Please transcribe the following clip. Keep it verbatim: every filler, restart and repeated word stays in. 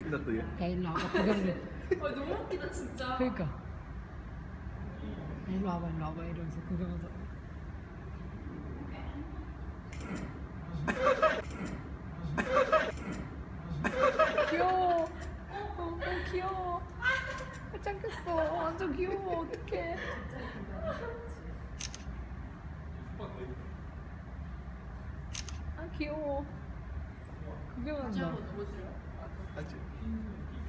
웃긴다 또 얘. 야 일로 와봐 구경을. 아 너무 웃기다 진짜. 그러니까. 야, 일로 와봐 일로 와봐 이러면서 구경하자. 귀여워. 어, 어 귀여워. 짱겼어. 완전 귀여워. 어떡해. 아 귀여워. 구경한다. 너무 싫어. 맞지?